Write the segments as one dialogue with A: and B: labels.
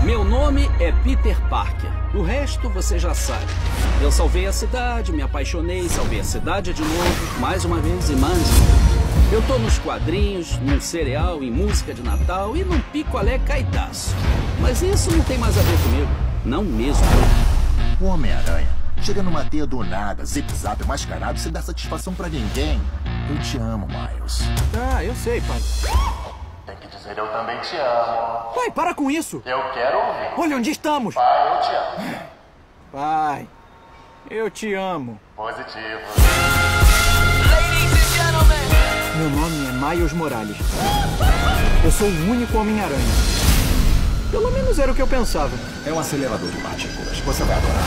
A: Meu nome é Peter Parker. O resto você já sabe. Eu salvei a cidade, me apaixonei, salvei a cidade de novo, mais uma vez e mais. Eu tô nos quadrinhos, num cereal, em música de Natal e num picolé caetaço. Mas isso não tem mais a ver comigo. Não mesmo.
B: O Homem-Aranha chega numa teia do nada, zip-zap mascarado, sem dar satisfação pra ninguém. Eu te amo, Miles.
C: Ah, eu sei, pai.
D: Tem que dizer eu também te amo.
C: Pai, para com isso!
D: Eu quero ouvir.
C: Olha onde estamos!
D: Pai, eu te amo.
C: Pai, eu te amo.
D: Positivo.
C: Meu nome é Miles Morales. Eu sou o único Homem-Aranha. Pelo menos era o que eu pensava.
B: É um acelerador de partículas. Você vai adorar.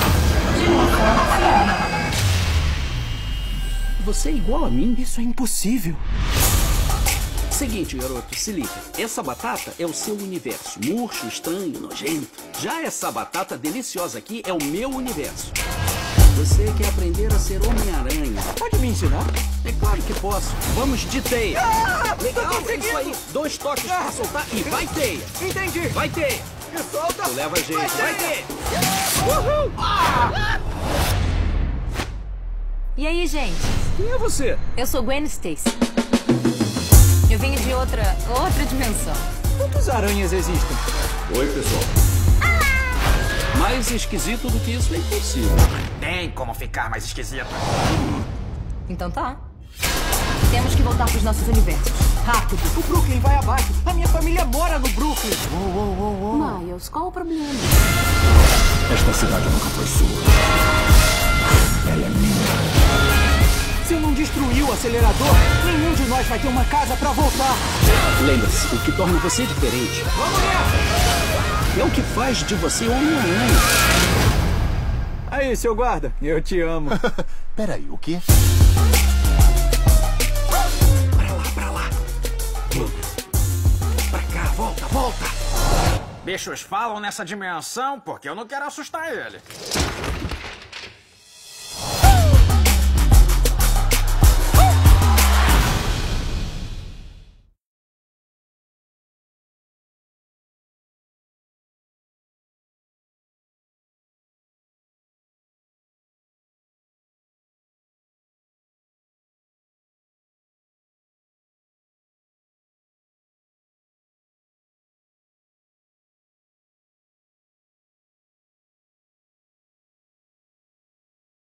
A: Você é igual a mim?
C: Isso é impossível.
A: Seguinte, garoto, se liga. Essa batata é o seu universo. Murcho, estranho, nojento. Já essa batata deliciosa aqui é o meu universo. Você quer aprender a ser Homem-Aranha?
C: Pode me ensinar?
A: É claro que posso. Vamos de teia. Legal,
C: tô
A: é isso aí. 2 toques pra soltar e vai teia.
C: Entendi.
A: Vai teia.
C: Me solta.
A: Tu leva jeito. Vai teia.
C: Uhul.
E: E aí, gente?
A: Quem é você?
E: Eu sou Gwen Stacy. Eu venho de outra dimensão.
C: Quantas aranhas existem?
A: Oi, pessoal. Mais esquisito do que isso é impossível.
F: Tem como ficar mais esquisito.
E: Então tá. Temos que voltar pros nossos universos. Rápido.
C: O Brooklyn vai abaixo. A minha família mora no Brooklyn.
E: Miles, qual o problema?
B: Esta cidade nunca foi sua. Ela é minha.
C: Se eu não destruir o acelerador, nenhum de nós vai ter uma casa pra voltar.
A: Lembre-se, o que torna você diferente
C: Vamos nessa!
A: é o que faz de você Homem-Aranha.
C: Aí, seu guarda, eu te amo.
B: Peraí, o quê?
A: Pra lá. Pra cá, volta.
F: Bichos falam nessa dimensão porque eu não quero assustar ele.